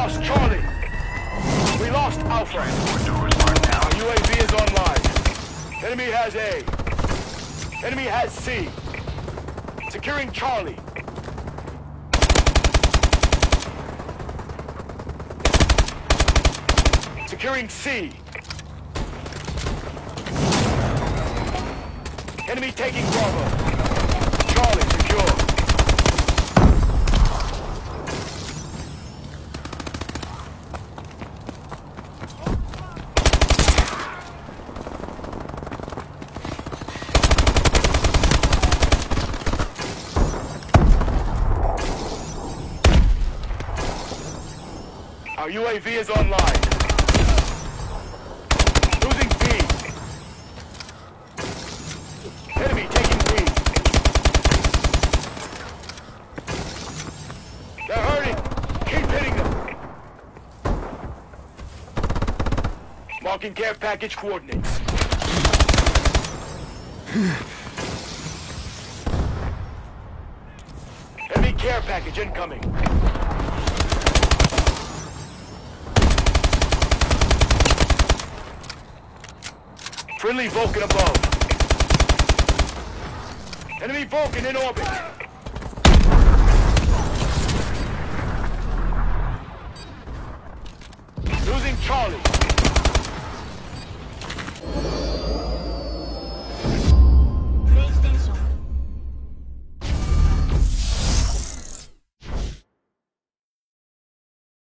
lost Charlie. We lost Alpha. Our UAV is online. Enemy has A. Enemy has C. Securing Charlie. Securing C. Enemy taking Bravo. Charlie secure. Our UAV is online. Losing B. Enemy taking B. They're hurting. Keep hitting them. Marking care package coordinates. Enemy care package incoming. Friendly Vulcan above. Enemy Vulcan in orbit. Losing Charlie.